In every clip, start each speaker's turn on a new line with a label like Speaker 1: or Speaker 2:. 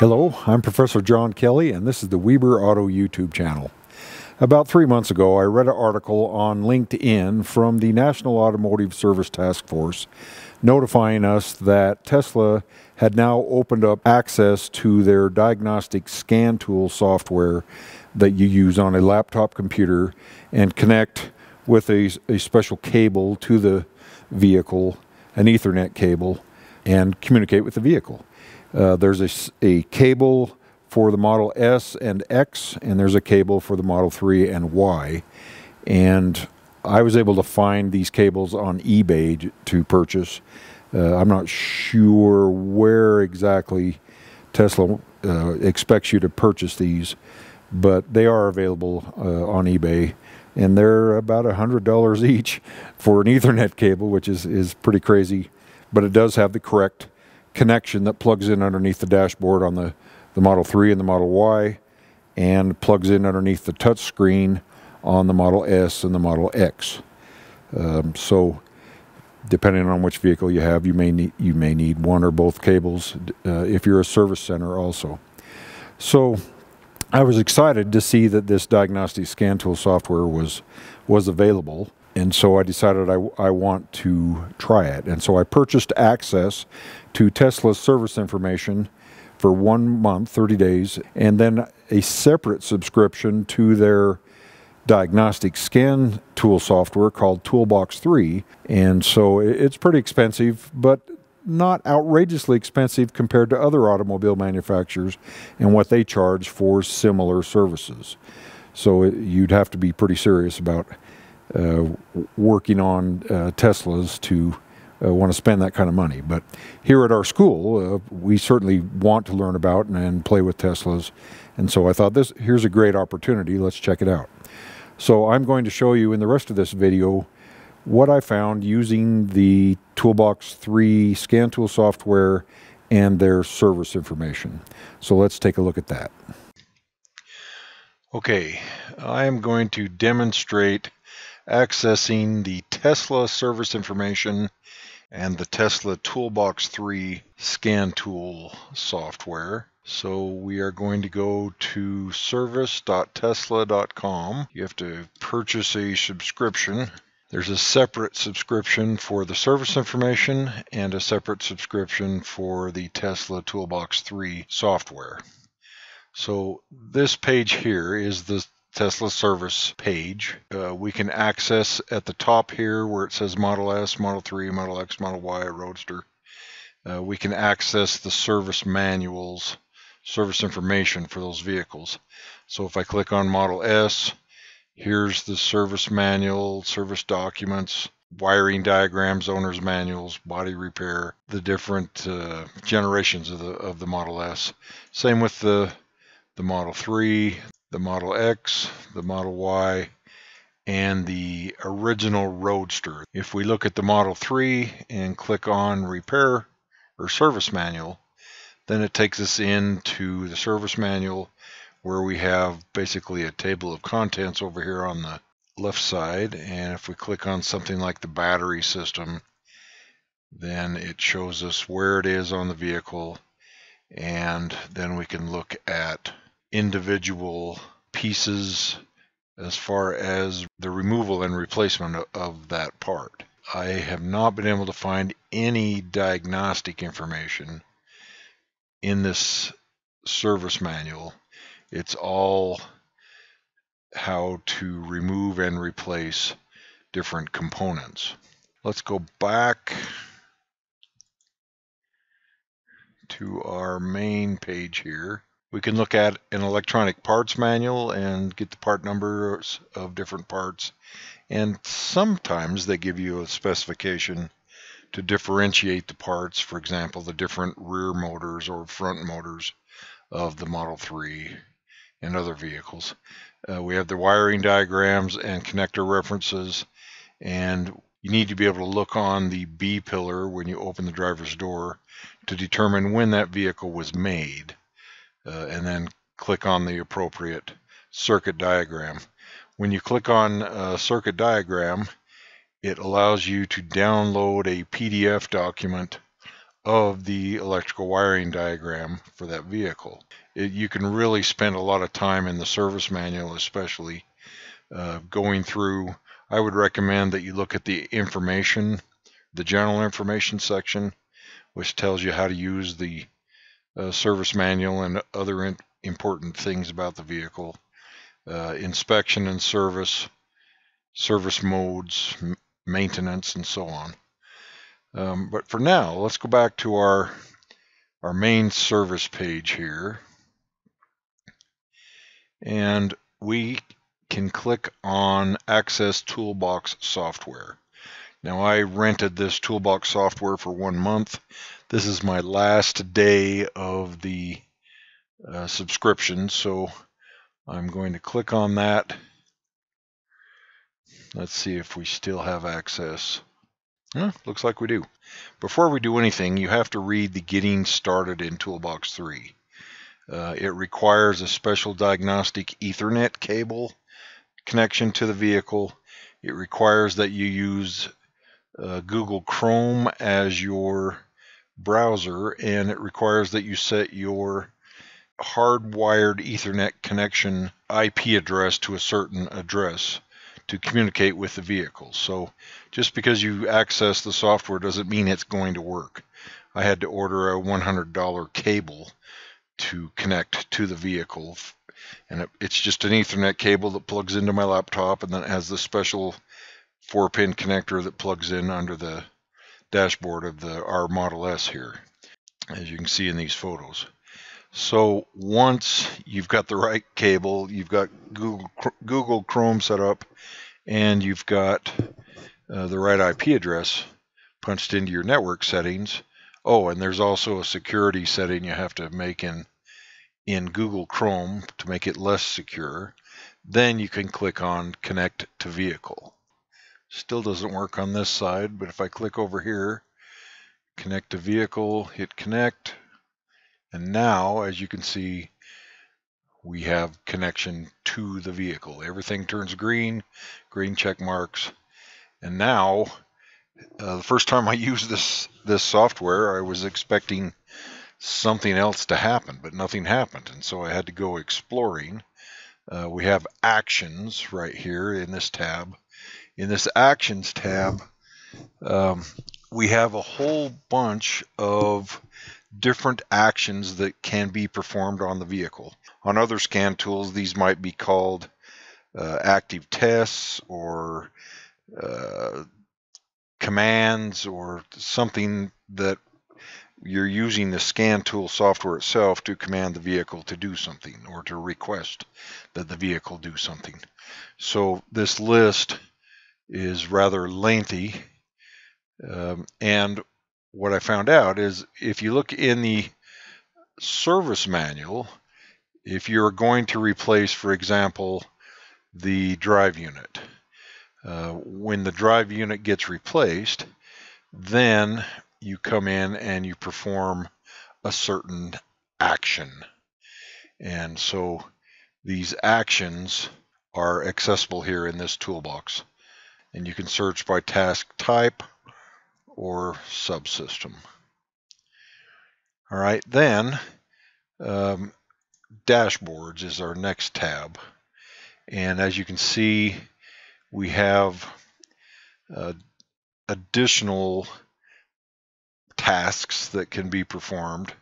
Speaker 1: Hello, I'm Professor John Kelly, and this is the Weber Auto YouTube channel. About 3 months ago, I read an article on LinkedIn from the National Automotive Service Task Force notifying us that Tesla had now opened up access to their diagnostic scan tool software that you use on a laptop computer and connect with a special cable to the vehicle, an Ethernet cable, and communicate with the vehicle. There's a cable for the Model S and X, and there's a cable for the Model 3 and Y. And I was able to find these cables on eBay to purchase. I'm not sure where exactly Tesla expects you to purchase these, but they are available on eBay. And they're about $100 each for an Ethernet cable, which is pretty crazy. But it does have the correct connection that plugs in underneath the dashboard on the Model 3 and the Model Y, and plugs in underneath the touch screen on the Model S and the Model X. So depending on which vehicle you have, you may need one or both cables if you're a service center also. So I was excited to see that this diagnostic scan tool software was available. And so I decided I want to try it. And so I purchased access to Tesla's service information for 1 month, 30 days, and then a separate subscription to their diagnostic scan tool software called Toolbox 3. And so it's pretty expensive, but not outrageously expensive compared to other automobile manufacturers and what they charge for similar services. So you'd have to be pretty serious about working on Teslas to want to spend that kind of money. But here at our school, we certainly want to learn about and play with Teslas. And so I thought here's a great opportunity. Let's check it out. So I'm going to show you in the rest of this video what I found using the Toolbox 3 scan tool software and their service information. So let's take a look at that. Okay, I am going to demonstrate accessing the Tesla service information and the Tesla Toolbox 3 scan tool software. So we are going to go to service.tesla.com. You have to purchase a subscription. There's a separate subscription for the service information and a separate subscription for the Tesla Toolbox 3 software. So this page here is the Tesla service page. We can access at the top here where it says Model S, Model 3, Model X, Model Y, Roadster. We can access the service manuals, service information for those vehicles. So if I click on Model S, here's the service manual, service documents, wiring diagrams, owner's manuals, body repair, the different generations of the Model S. Same with the Model 3, the Model X, the Model Y, and the original Roadster. If we look at the Model 3 and click on Repair or Service Manual, then it takes us into the service manual where we have basically a table of contents over here on the left side. And if we click on something like the battery system, then it shows us where it is on the vehicle, and then we can look at individual pieces as far as the removal and replacement of that part. I have not been able to find any diagnostic information in this service manual. It's all how to remove and replace different components. Let's go back to our main page here. We can look at an electronic parts manual and get the part numbers of different parts. And sometimes they give you a specification to differentiate the parts, for example, the different rear motors or front motors of the Model 3 and other vehicles. We have the wiring diagrams and connector references, and you need to be able to look on the B pillar when you open the driver's door to determine when that vehicle was made. And then click on the appropriate circuit diagram. When you click on a circuit diagram, it allows you to download a PDF document of the electrical wiring diagram for that vehicle. You can really spend a lot of time in the service manual, especially going through. I would recommend that you look at the information, the general information section, which tells you how to use the service manual and other important things about the vehicle, inspection and service modes, maintenance, and so on. But for now, let's go back to our main service page here, and we can click on Access Toolbox Software. Now, I rented this Toolbox software for 1 month. This is my last day of the subscription, so I'm going to click on that. Let's see if we still have access. Looks like we do. Before we do anything, you have to read the Getting Started in Toolbox 3. It requires a special diagnostic Ethernet cable connection to the vehicle. It requires that you use Google Chrome as your browser, and it requires that you set your hardwired Ethernet connection IP address to a certain address to communicate with the vehicle. So just because you access the software doesn't mean it's going to work. I had to order a $100 cable to connect to the vehicle, and it's just an Ethernet cable that plugs into my laptop, and then it has the special 4-pin connector that plugs in under the dashboard of our Model S here, as you can see in these photos. So once you've got the right cable, you've got Google Chrome set up, and you've got the right IP address punched into your network settings. Oh, and there's also a security setting you have to make in Google Chrome to make it less secure. Then you can click on Connect to Vehicle. Still doesn't work on this side, but if I click over here, Connect to Vehicle, hit Connect, and now, as you can see, we have connection to the vehicle. Everything turns green check marks. And now, the first time I used this software, I was expecting something else to happen, but nothing happened. And so I had to go exploring. We have actions right here in this tab. In this actions tab, we have a whole bunch of different actions that can be performed on the vehicle. On other scan tools, these might be called active tests or commands, or something that you're using the scan tool software itself to command the vehicle to do something, or to request that the vehicle do something. So this list is rather lengthy, and what I found out is if you look in the service manual, if you're going to replace, for example, the drive unit, when the drive unit gets replaced, then you come in and you perform a certain action. And so these actions are accessible here in this toolbox, and you can search by task type or subsystem. All right, then dashboards is our next tab, and as you can see, we have additional tasks that can be performed.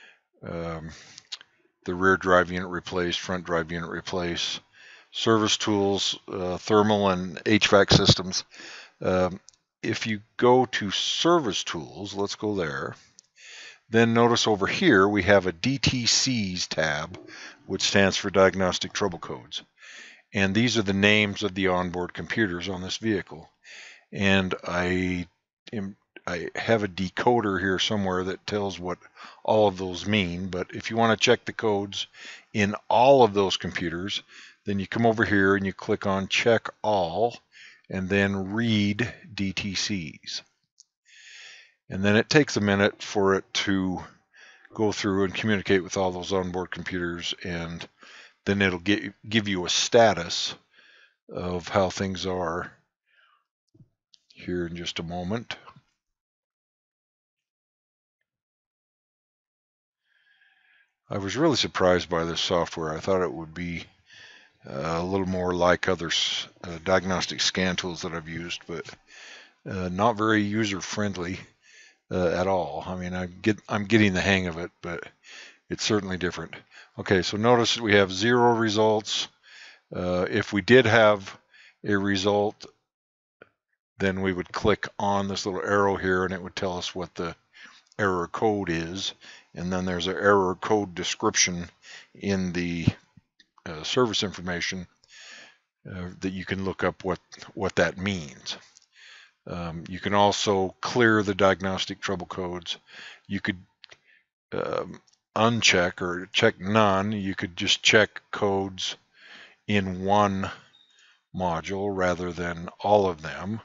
Speaker 1: The rear drive unit replace, front drive unit replace, service tools, thermal and HVAC systems. If you go to service tools, let's go there. Then notice over here we have a DTCs tab, which stands for Diagnostic Trouble Codes. And these are the names of the onboard computers on this vehicle. And I have a decoder here somewhere that tells what all of those mean. But if you want to check the codes in all of those computers, then you come over here and you click on Check All, and then Read DTCs. And then it takes a minute for it to go through and communicate with all those onboard computers, and then it'll give you a status of how things are here in just a moment. I was really surprised by this software. I thought it would be a little more like other diagnostic scan tools that I've used, but not very user-friendly at all. I mean, I'm getting the hang of it, but it's certainly different. Okay, so notice that we have 0 results. If we did have a result, then we would click on this little arrow here and it would tell us what the error code is. And then there's an error code description in the service information that you can look up what that means. You can also clear the diagnostic trouble codes. You could uncheck or check none. You could just check codes in one module rather than all of them.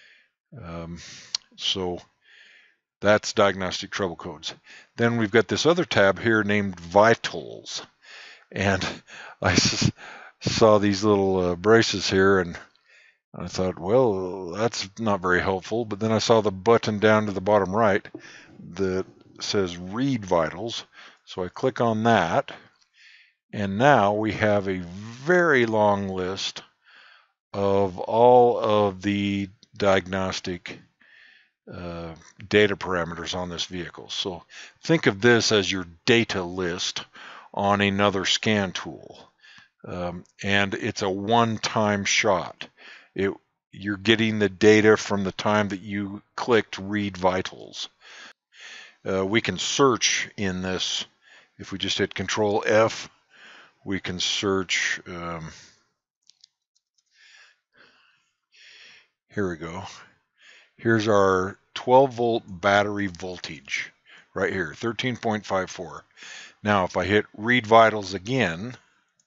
Speaker 1: So that's diagnostic trouble codes. Then we've got this other tab here named vitals. And I saw these little braces here and I thought, well, that's not very helpful. But then I saw the button down to the bottom right that says read vitals. So I click on that. And now we have a very long list of all of the diagnostic data parameters on this vehicle. So think of this as your data list on another scan tool. And it's a one-time shot. You're getting the data from the time that you clicked read vitals. We can search in this. If we just hit Control F, we can search. Here we go. Here's our 12-volt battery voltage right here, 13.54. Now, if I hit read vitals again,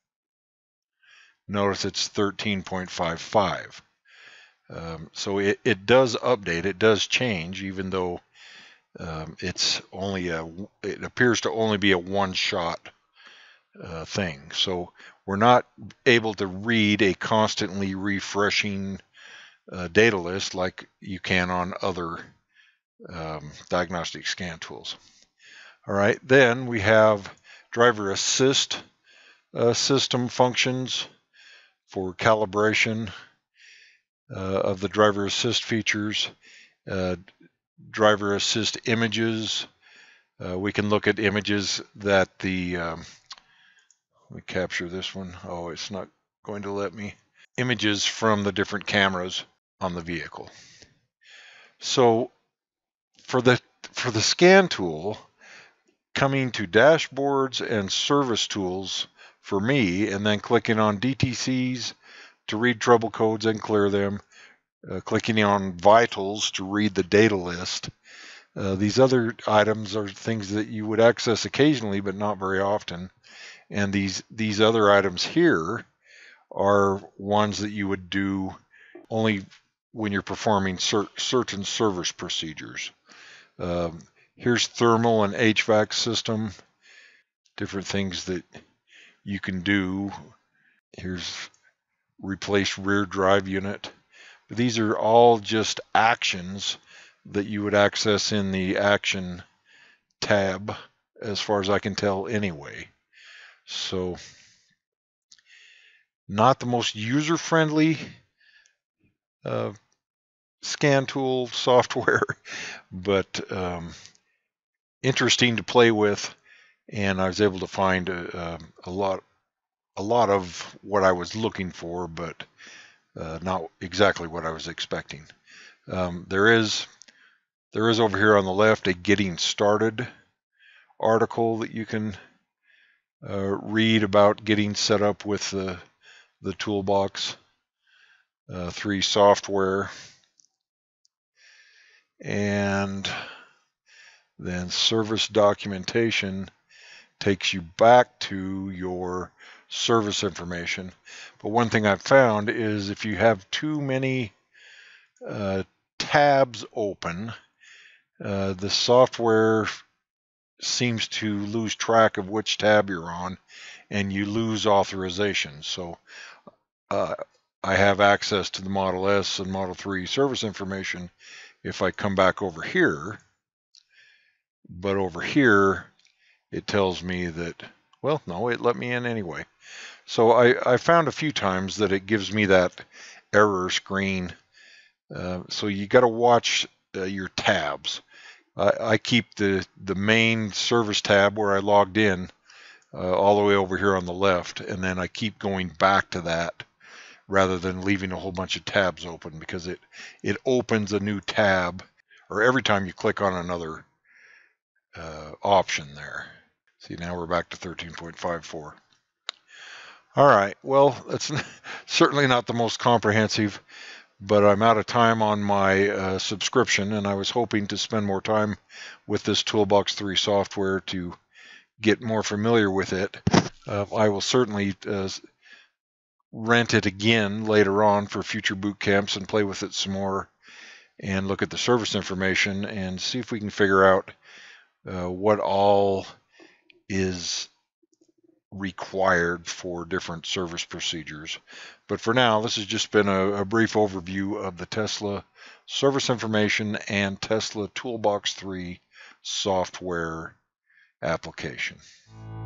Speaker 1: notice it's 13.55. So it does update, it does change, even though it appears to only be a one-shot thing. So we're not able to read a constantly refreshing data list like you can on other diagnostic scan tools. All right, then we have driver assist system functions for calibration of the driver assist features, driver assist images. We can look at images that let me capture this one. Oh, it's not going to let me. Images from the different cameras on the vehicle. So for the scan tool, coming to dashboards and service tools for me, and then clicking on DTCs to read trouble codes and clear them, clicking on vitals to read the data list. These other items are things that you would access occasionally, but not very often. And these other items here are ones that you would do only when you're performing certain service procedures. Here's thermal and HVAC system, different things that you can do. Here's replace rear drive unit. These are all just actions that you would access in the action tab, as far as I can tell anyway. So not the most user-friendly scan tool software, but interesting to play with, and I was able to find a lot of what I was looking for, but not exactly what I was expecting. There is over here on the left a getting started article that you can read about getting set up with the Toolbox 3 software. And then service documentation takes you back to your service information. But one thing I've found is if you have too many tabs open, the software seems to lose track of which tab you're on, and you lose authorization. So I have access to the Model S and Model 3 service information if I come back over here, but over here it tells me that, well, no, it let me in anyway. So I found a few times that it gives me that error screen. So you got to watch your tabs. I keep the main service tab where I logged in all the way over here on the left, and then I keep going back to that rather than leaving a whole bunch of tabs open, because it opens a new tab, or every time you click on another option there. See, now we're back to 13.54. All right, well, that's certainly not the most comprehensive, but I'm out of time on my subscription, and I was hoping to spend more time with this Toolbox 3 software to get more familiar with it. I will certainly rent it again later on for future boot camps and play with it some more and look at the service information and see if we can figure out what all is required for different service procedures. But for now, this has just been a brief overview of the Tesla service information and Tesla Toolbox 3 software application.